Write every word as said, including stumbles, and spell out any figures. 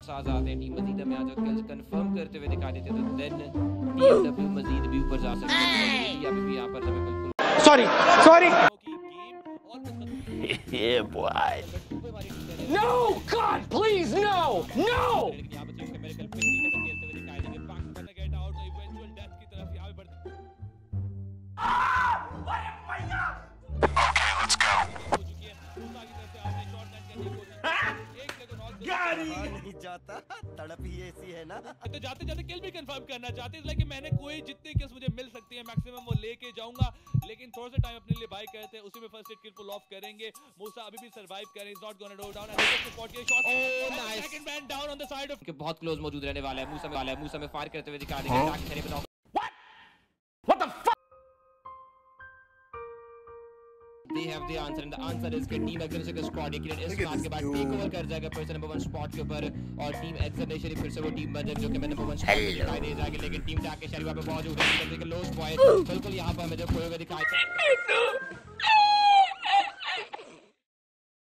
साथ आते हैं, टीम मजीद हमें आज किल्स कंफर्म करते हुए दिखाई देते हैं, तो देन टीम डब्ल्यू मजीद भी ऊपर जा सकती है। अभी भी यहां पर हमें बिल्कुल सॉरी सॉरी ये boy no god please no no यहां पर टीम मेरे कल पे खेलते हुए दिखाई देंगे, back to get out eventual death की तरफ यहां पे बढ़ते अरे भैया ओके लेट्स गो हो चुकी है दूसरा की तरफ से आपने शॉट नेट करने की कोशिश एक जगह नॉक गाड़ी नहीं जाता, तड़प ही ऐसी है ना। तो जाते जाते किल भी कंफर्म करना चाहते हैं, लेकिन मैंने कोई जितने किल्स मुझे मिल सकती है मैक्सिमम वो लेके जाऊंगा, लेकिन थोड़ा सा टाइम अपने लिए बाय करते हैं, उसी में first aid kill pull off करेंगे। मूसा अभी भी सर्वाइव कर रहे हैं, is not gonna go down and this spot के shot oh nice second man down on the side off के बहुत क्लोज मौजूद रहने वाला है। मूसा में वाला है, मूसा में फायर करते हुए दिखा देंगे अटैक करे बताओ what what the fuck they have the answer and the answer is कि टीम एक्सर का स्क्वाड ये क्रिएट इस मैच के बाद टेक ओवर कर जाएगा पर्सन नंबर वन स्पॉट के ऊपर, और टीम एक्सर ने फिर से वो टीम बन जाएगी जो कि मैं नंबर वन स्पॉट पे दिखाई दे जाएगी, लेकिन टीम जाके शरीवा पे बहुत उड़ रही है, लो पॉइंट बिल्कुल यहां पर हमें जो खोए हुए दिखाई